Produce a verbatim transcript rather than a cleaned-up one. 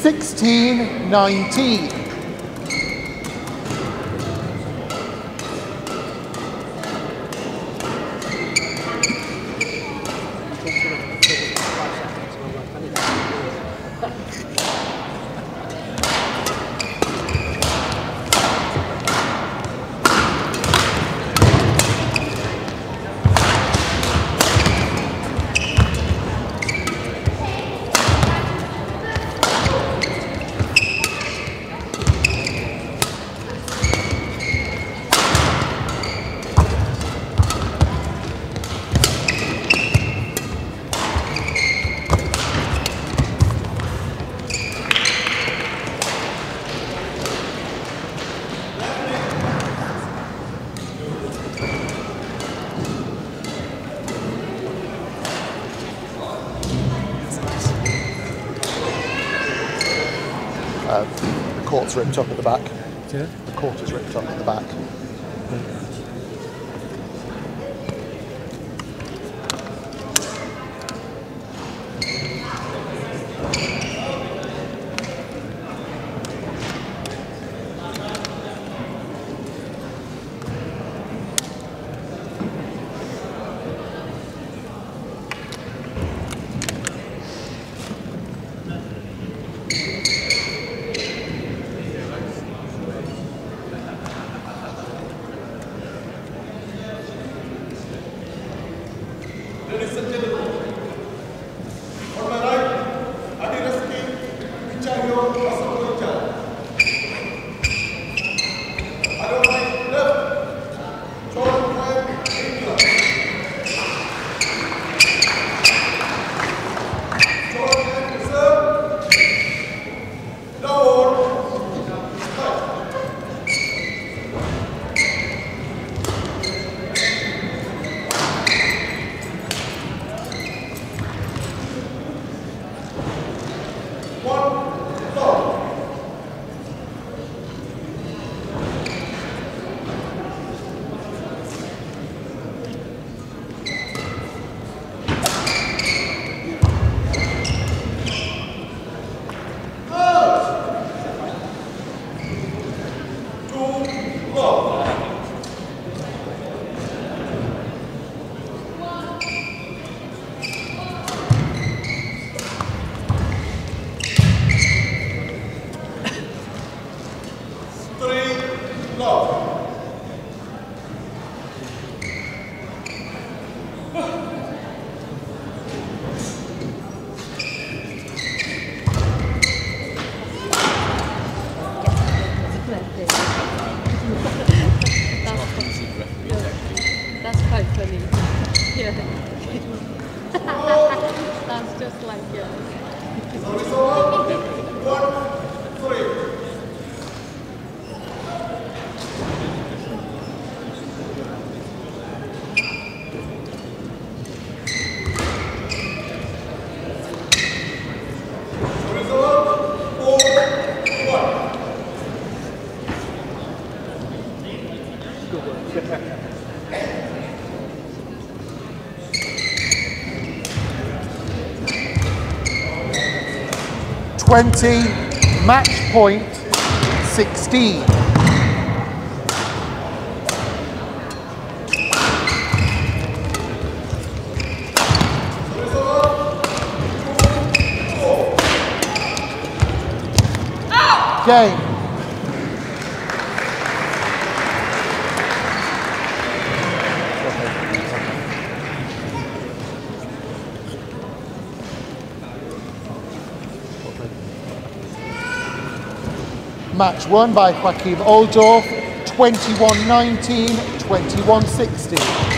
sixteen nineteen. Uh, the court's ripped up at the back. Yeah. The court is ripped up at the back. Ladies and gentlemen, on my right, Adi Reski, Vichario Asapoicha. On my left, Jordan Prime, India. Jordan Reserve, Dawar, That's quite funny. Yeah. That's just like, yeah. twenty, match point sixteen. Game. Match won by Joachim Oldorf, twenty-one nineteen, twenty-one sixteen.